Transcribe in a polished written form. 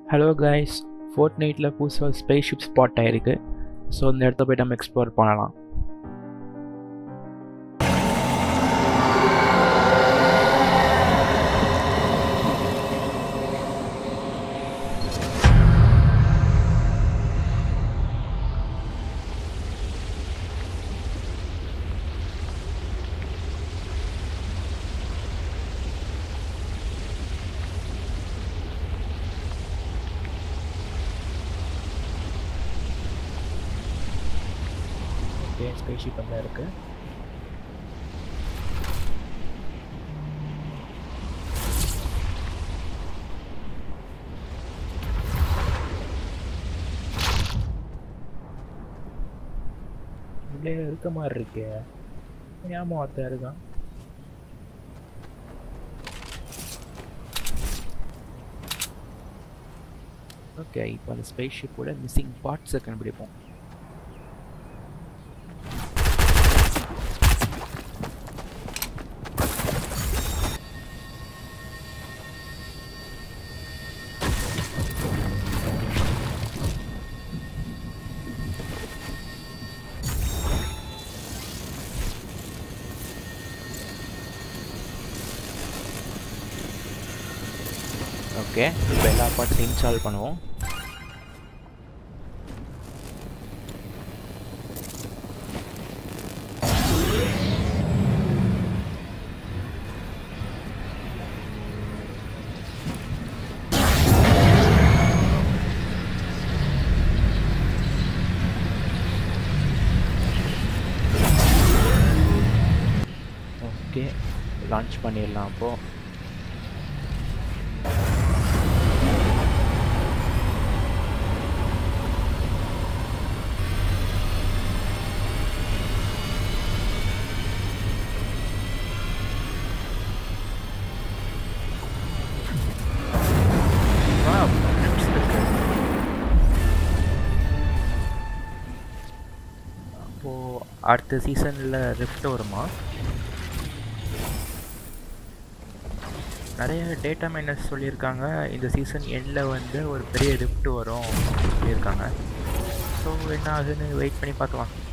Hello guys, ஃபோர்ட்நைட்டில் புதுசாக space ship spot ஆகிருக்கு. ஸோ இந்த இடத்த போய் நம்ம எக்ஸ்ப்ளோர் பண்ணலாம். ஸ்பேஸ் ஷிப் அங்கே இருக்கு. உள்ளே இருக்க மாதிரி இருக்கு. ஞாபகம் ஒருத்தன் இருக்கான். ஓகே, இப்போ அந்த ஸ்பேஸ் ஷிப்போட மிஸ்ஸிங் பார்ட்ஸை கண்டுபிடிப்போம். ஓகே, இப்போ எல்லா பார்ட்ஸையும் இன்ஸ்டால் பண்ணுவோம். ஓகே, லான்ச் பண்ணிடலாம். அப்போது அடுத்த சீசனில் ரிஃப்ட் வருமா? நிறைய டேட்டா மைனர்ஸ் சொல்லியிருக்காங்க இந்த சீசன் எண்டில் வந்து ஒரு பெரிய ரிஃப்ட் வரும் சொல்லியிருக்காங்க. ஸோ என்ன ஆகுதுன்னு வெயிட் பண்ணி பார்க்கலாம்.